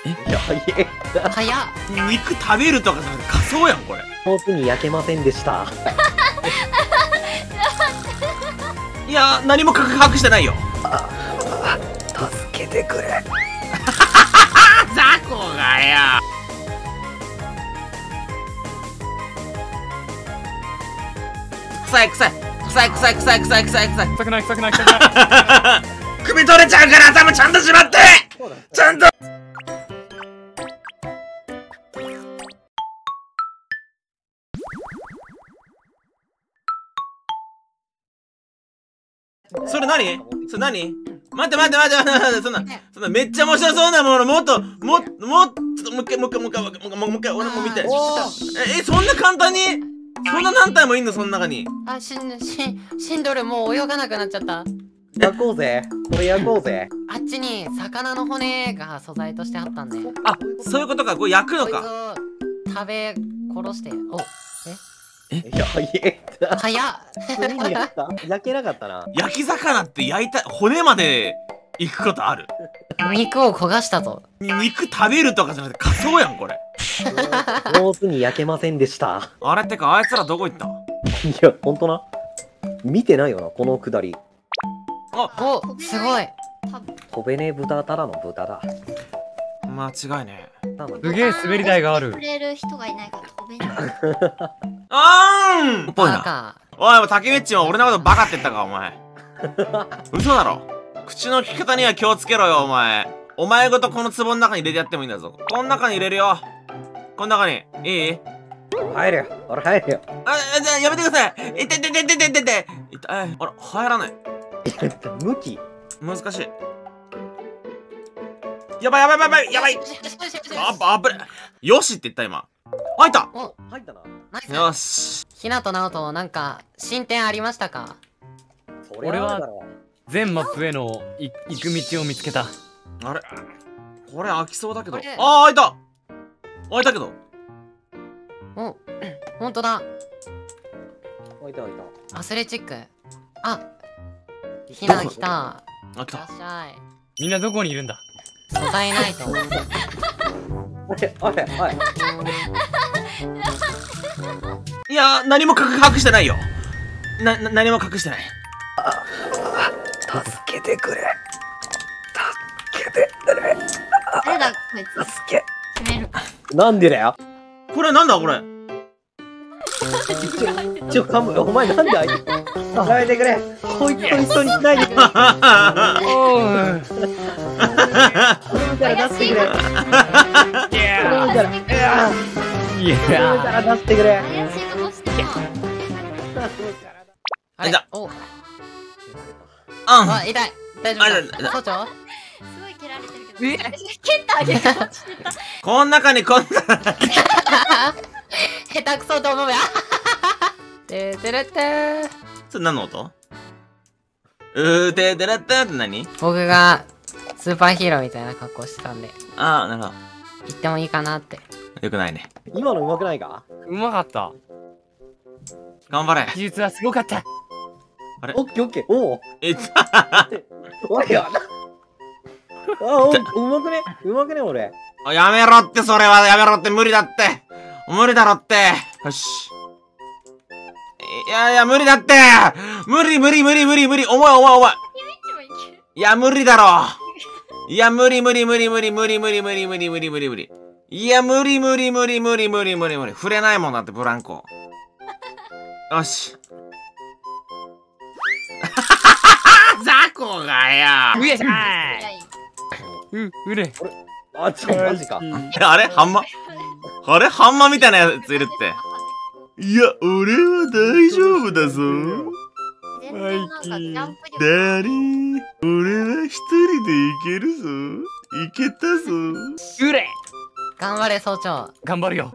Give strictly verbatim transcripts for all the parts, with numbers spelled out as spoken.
え、いや、いえ。 早っ。 肉食べるとかじゃなくて仮装やんこれ。 上手に焼けませんでした。 いや何も隠隠してないよ。 ああ、助けてくれ。 雑魚がよ。臭い臭い臭い臭い臭い臭い臭い臭い臭くない臭くない臭くない。 首取れちゃうから頭ちゃんとしまってちゃんと。それ何それ何待って待って待って待って待って、そんなそんなめっちゃ面白そうなものもっともっともっともう一回もう一回もう一回もう一回もう一回俺も見たい。ええ、そんな簡単にそんな何体もいんのその中に。 あ、しんしシンドルもう泳がなくなっちゃった。 焼こうぜ。これ焼こうぜ。 あっちに魚の骨が素材としてあったんで、 あ、そういうことか。これ焼くのこいつか。 を食べ殺して。お、 いや、いえ。 早っ。 何にやった焼けなかったな。 焼き魚って焼いた骨まで行くことある？ 肉を焦がしたぞ。 肉食べるとかじゃなくて仮装やんこれ。 上手に焼けませんでした。 あれってかあいつらどこ行った？ いや、ほんとな。見てないよな、このくだり。 あ、 お、すごい。 飛べねえ豚ただの豚だ。 間違いねえ。 すげえ滑り台がある。 くれる人がいないから飛べない。 あーんぽいな。 バカ。 おい、もう竹めっちは俺のことバカって言ったかお前。嘘だろ。口の利き方には気をつけろよお前。お前ごとこの壺の中に入れてやってもいいんだぞ。この中に入れるよ。この中にいい？ 入るよ。俺入るよ。 あ、じゃあやめてください。いててててててて。いた、え、あら、入らない。 向き。 難しい。やばいやばいやばいやばい。あば、あぶれ。よしって言った今。入った。 お、 入ったな。 ナイス。 よし。 ひなとなおとなんか進展ありましたか？ 俺は全マップへのい行く道を見つけた。 あれこれ開きそうだけど。あこれあ、開いた開いたけど。 お、ほんとだ。 開いた開いた。 アスレチック。あ、ひな来た。 あ、来いらた。 っしゃい。 みんなどこにいるんだ？ 素材ないと。 あれあれはい。 いや、何も隠隠してないよ。な、な、何も隠してない。 助けてくれ。助けてくれ。 誰だこいつ。 助け。 決める。 なんでだよ。 これなんだこれ。 ちょ、かむ、お前なんであいつ。やめてくれ。こいつと一緒にしないでくれ。 おう。 頼むから出してくれ。 い頼むやから。いやいや頼むから出してくれ。 怪しいとこしてた。 あれいたお、 あん。 あ、痛い。大丈あいた夫か？総長？ すごい蹴られてるけど。蹴ってあげようとしてた。 こん中にこんな。 下手くそと思うや。ててれて。 それ何の音？うーててらったって何？ 僕がスーパーヒーローみたいな格好してたんで、 ああ、なるほど。 言ってもいいかなって。 よくないね。 今のうまくないか？ うまかった。 頑張れ。 技術はすごかった。 オッケーオッケー。おお。 えっおいや。あ、お、うまくねうまくね俺。 と、やめろってそれはやめろって無理だって。無理だろって。よし。いやいや、無理だって無理無理無理無理無理重い重い重いいや、無理だろいや、無理無理無理無理無理無理無理無理無理無理無理いや、無理無理無理無理無理無理無理触れないもんだってブランコ。よし。雑魚がようえしゃいーう、うれ。 あ、ちょ、マジか。 あれハンマあれハンマみたいなやついるって。いや、俺は大丈夫だぞ。 全然なんかジャンプ力。 ダリー、俺は一人で行けるぞ。行けたぞ。 うれ。 頑張れ総長。 頑張るよ。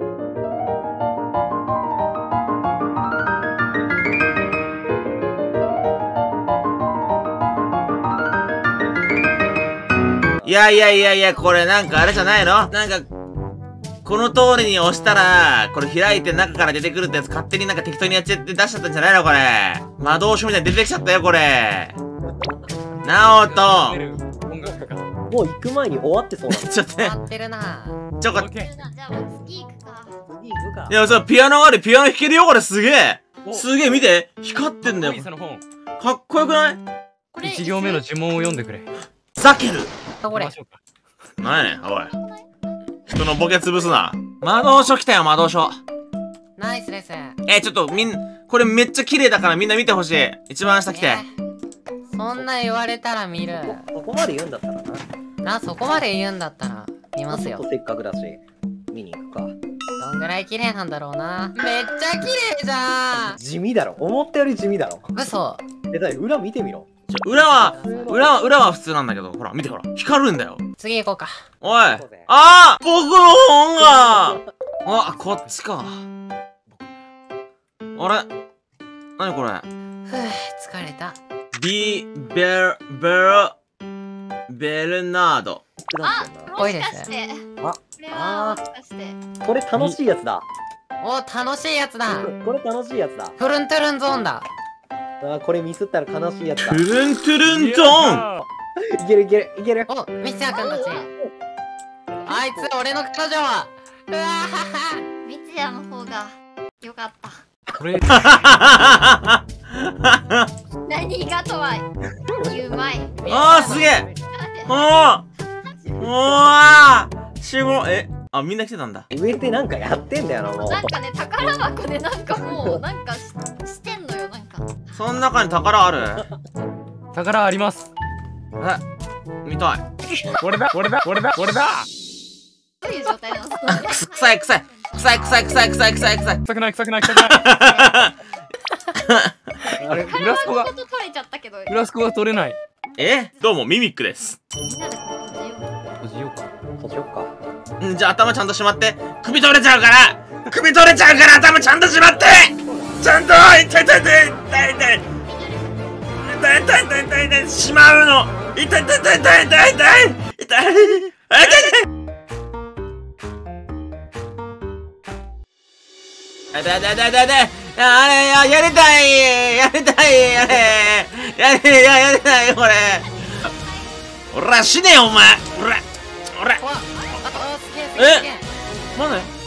いやいやいやいや、これなんかあれじゃないの？なんか、この通りに押したら、これ開いて中から出てくるってやつ勝手になんか適当にやっちゃって出しちゃったんじゃないのこれ。魔導書みたいに出てきちゃったよ、これ。なおと。 音楽か。 もう行く前に終わってそうなの。 ちょっとね終わってるな。 ちょっとオッケー。 じゃあもう次行くか。 次行くかい。やさピアノがあるピアノ弾けるよこれすげえおすげえ見て光ってんだよその本。 かっこよくないこれ一行目の呪文を読んでくれ。 ザケルあ、これ行きま。しょうか。 なんやねんおい人のボケ潰すな魔導書来たよ魔導書ナイスです。 えちょっとみんこれめっちゃ綺麗だからみんな見てほしい一番下来てえそんな言われたら見る。 そこまで言うんだったらな。 な、そこまで言うんだったら見ますよちょっと。せっかくだし、見に行くか。 どんぐらい綺麗なんだろうな。めっちゃ綺麗じゃん。 地味だろ。思ったより地味だろ。 嘘。 え、だい裏見てみろ。 ちょ裏は裏は裏は普通なんだけどほら見てほら光るんだよ次行こうか。 おいあー僕の本があこっちかあれ何これふぅ、疲れた。 ビベルベルベルナードあ、 こいいですもしかして。 あこれはもしかして。 これ楽しいやつだ。 お、楽しいやつだ。 これ楽しいやつだ。 トゥルントゥルンゾーンだ。 あ、これミスったら悲しいやつだ。 トゥルントゥルントンいけるいけるいける。 お、ミスヤくんたち。あいつ、俺の彼女は。うわはは。 ミツヤの方が良かった。 これ、 何がとは言うまい。 あーすげえおーおーすごいえあみんな来てたんだ上でなんかやってんだよな、もう。 なんかね、宝箱でなんかもう、なんかししてんのよ、なんか。 その中に宝ある宝あります。 え見たいこれだ、これだ、これだ、これだ。 どういう状態なんですかくす臭い臭い臭い臭い臭い臭い臭い臭い臭くない、臭くない、臭くない。あれ、フラスコが宝、ごと取れちゃったけど、 フラスコが取れない。 えどうもミミックですみんなでこう閉じよう。 閉じようか。 そうしよっか。 んじゃあ頭ちゃんとしまって首取れちゃうから首取れちゃうから頭ちゃんとしまってちゃんと痛い痛い痛い痛い痛い痛い痛い痛い痛い痛い痛いしまうの痛い痛い痛い痛い痛い痛い痛い痛い痛い痛い痛い痛い痛い痛い痛いあれややりたいやりたいやれやれややりたいこれおら死ねよお前おらおらわ、あ、あ、すげえすげえすげえ。 まだ